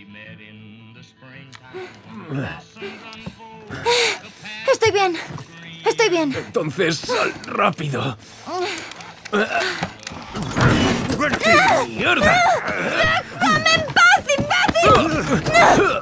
Estoy bien. Estoy bien. Entonces, sal rápido. ¡Mierda! ¡Déjame en paz, imbécil!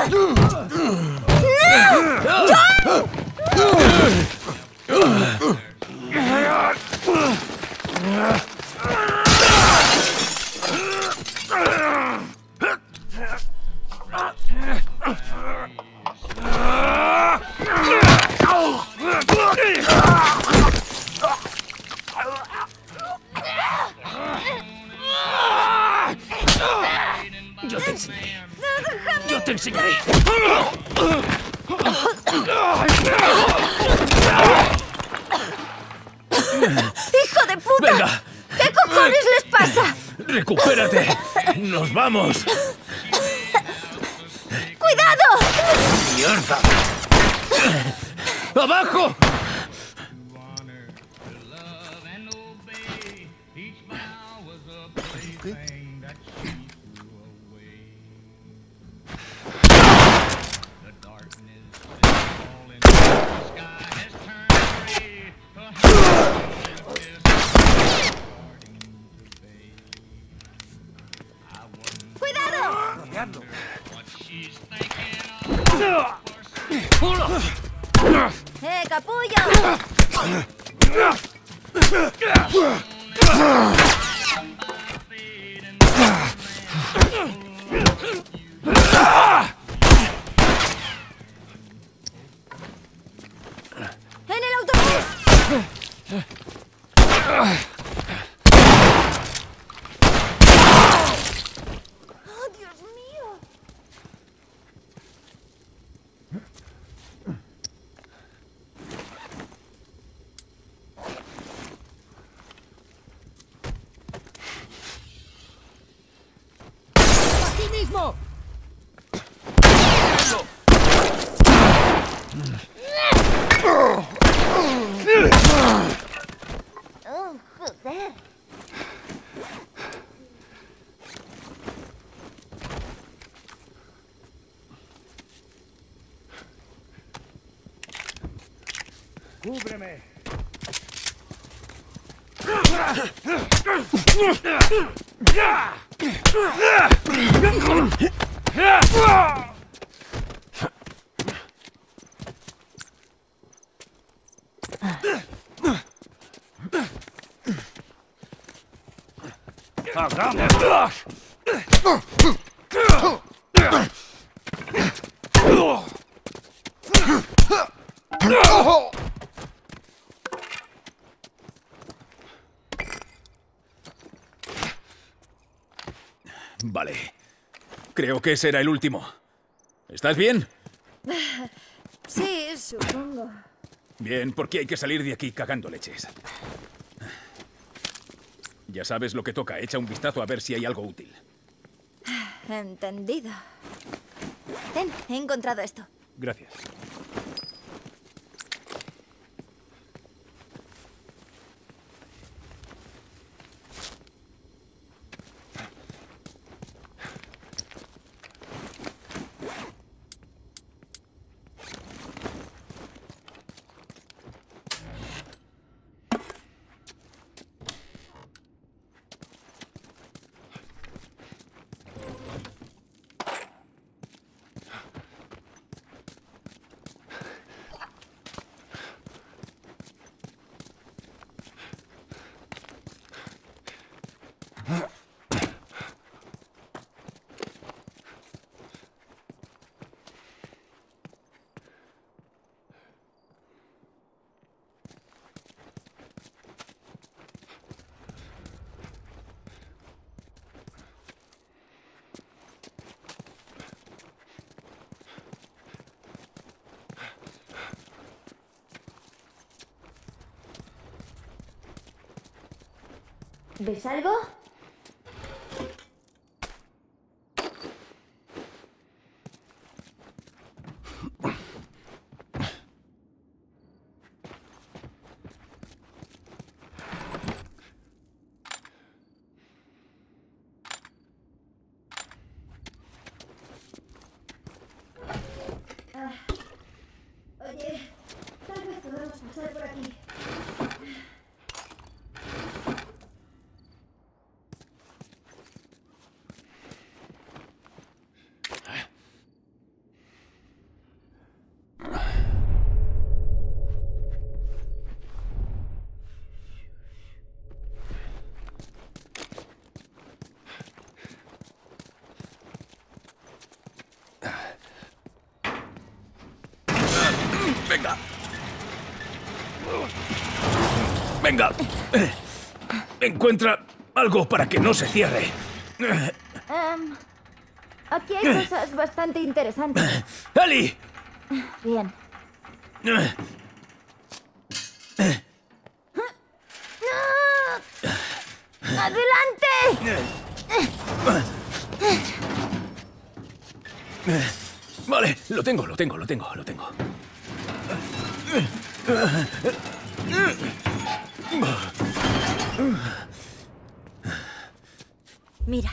Yo te enseñaré. Yo te enseñaré. ¡Hijo de puta! ¡Venga! ¿Qué cojones les pasa? ¡Recupérate! ¡Nos vamos! ¡Cuidado! ¡Mierda! ¡Abajo! ¡Capullo! ¡En el autobús! ¡Oh, Dios mío! ¡Aquí mismo! ¡Oh, joder! ¡Cúbreme! ¡Hagamos! Vale. Creo que ese era el último. ¿Estás bien? Sí, supongo. Bien, porque hay que salir de aquí cagando leches. Ya sabes lo que toca. Echa un vistazo a ver si hay algo útil. Entendido. Ten, he encontrado esto. Gracias. ¿Ves algo? Venga. Venga. Encuentra algo para que no se cierre. Aquí hay cosas bastante interesantes. ¡Ellie! Bien. ¡Adelante! Vale, lo tengo. Mira.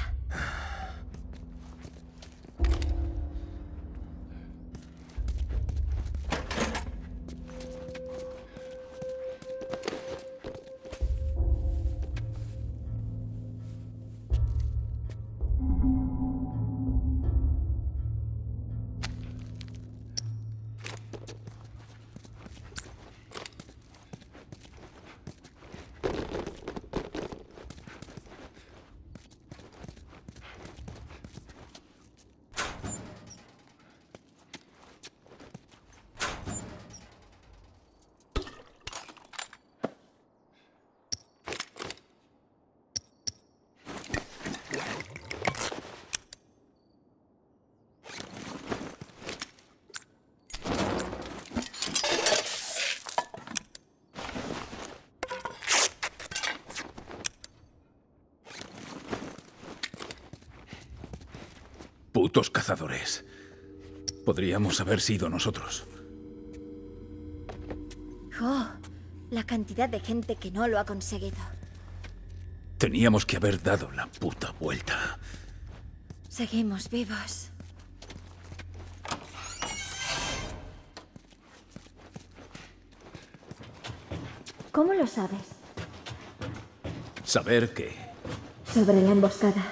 Putos cazadores. Podríamos haber sido nosotros. Oh, la cantidad de gente que no lo ha conseguido. Teníamos que haber dado la puta vuelta. Seguimos vivos. ¿Cómo lo sabes? Saber que Sobre la emboscada.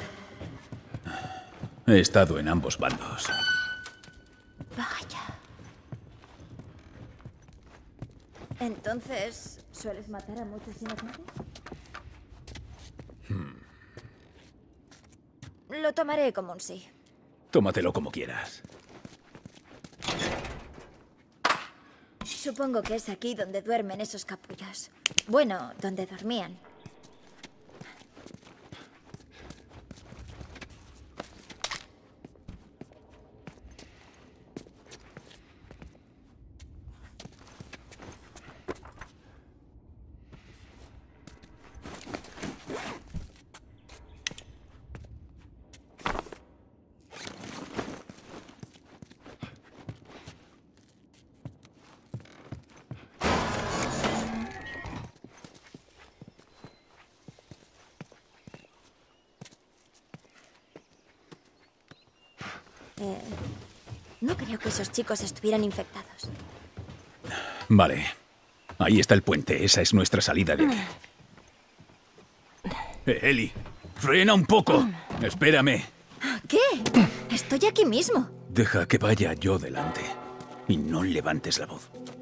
he estado en ambos bandos. Vaya. Entonces, ¿sueles matar a muchos inocentes? Lo tomaré como un sí. Tómatelo como quieras. Supongo que es aquí donde duermen esos capullos. Bueno, donde dormían. No creo que esos chicos estuvieran infectados. Vale. Ahí está el puente. Esa es nuestra salida de aquí. Ellie, frena un poco. Espérame. ¿Qué? Estoy aquí mismo. Deja que vaya yo delante. Y no levantes la voz.